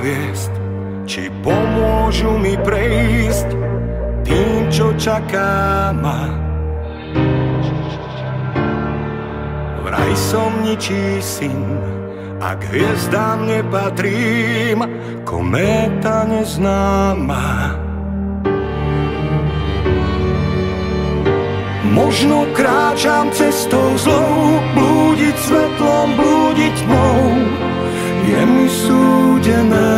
hviezd, či pomôžu mi prejsť tým, čo čaká ma. Vraj som ničí syn, a k hviezdám nepatrím, kométa neznáma. Možno kráčam cestou zlou, blúdiť svetlom, blúdiť tmou, je mi súdené.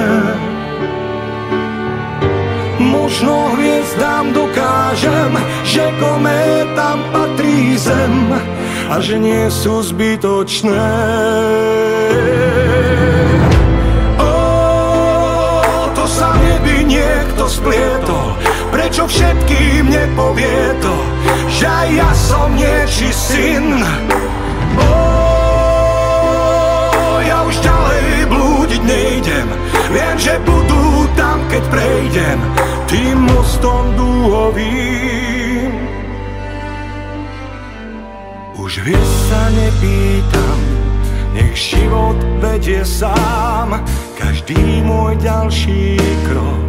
Možno hviezdám dokážem, že kométam patrí zem a že nie sú zbytočné. To sa v nebi niekto splietol, prečo všetkým nepovie to, že aj ja som niečí syn. Ja už ďalej blúdiť nejdem, viem, že budú tam, keď prejdem tým mostom dúhovým. Už vieš sa nepýtam, nech život vedie sám každý môj ďalší krok.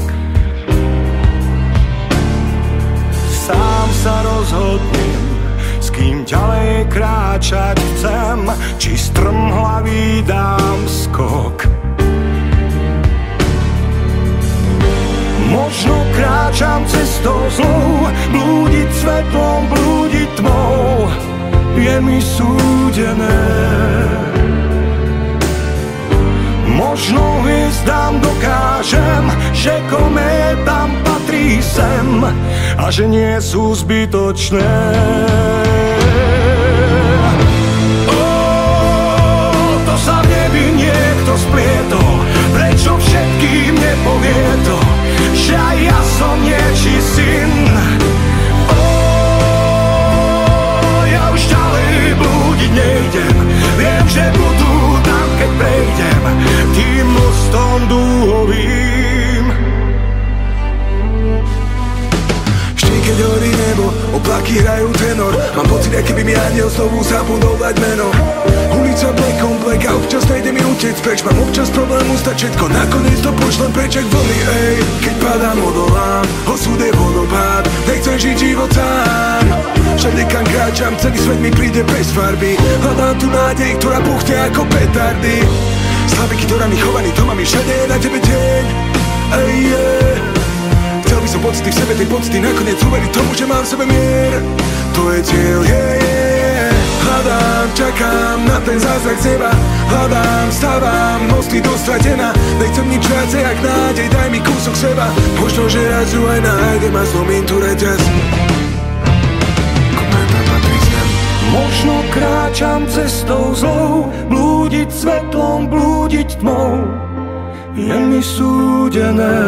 Sám sa rozhodnem, s kým ďalej kráčať chcem, či strmhlavý dám skok. Možno kráčam cestou zlou, blúdiť svetlom, blúdiť tmou, je mi súdené. Možno hviezdám dokážem, že kométam patrí sem a že nie sú zbytočné. To sa v nebi niekto splietol, prečo všetkým nepovie to, že aj ja som niečí syn. Ja už ďalej blúdiť nejdem, viem, že budú tam, keď prejdem tým mostom dúhovým. Vždy, keď horí nebo, oblaky hrajú tenor, mám pocit, aký by mi aniel znovu zabudol dať meno. Ulica black on black a občas nejde mi utiec preč, mám občas problém ustať všetko, nakoniec to pošlem preč jak vlny, ej. Keď padám, odolám, osud je vodopád, nechcem žiť život sám. Všade kam kráčam, celý svet mi príde bez farby, hľadám tu nádej, ktorá buchne ako petardy. Slaviky, ktorá mi chovaný, to mám všade je na tebe deň, ej, yeah. Chcel by som pocity v sebe, tej pocity nakoniec uveriť tomu, že mám v sebe mier. To je cieľ, yeah. Hľadám, čakám na ten zázrak z neba, hľadám, stávam, mosty dostratená. Nechcem nič viacej jak nádej, daj mi kúsok seba. Možno, že raz ju aj nájdem a zlomím tu reťaz. Kométa patrí zem. Možno kráčam cestou zlou, blúdiť svetlom, blúdiť tmou, je mi súdené.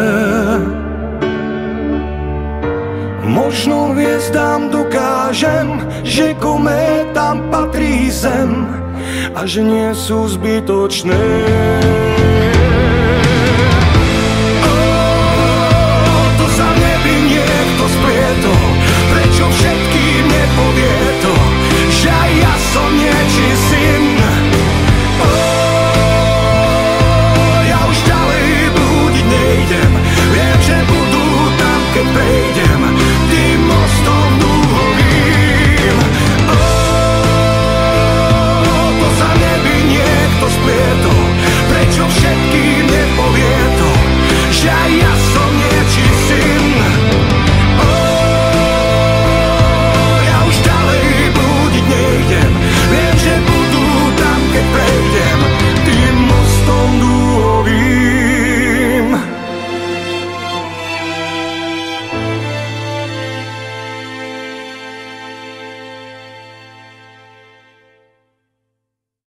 Možno hviezdám dokážem, že kométam patrí zem a že nie sú zbytočné.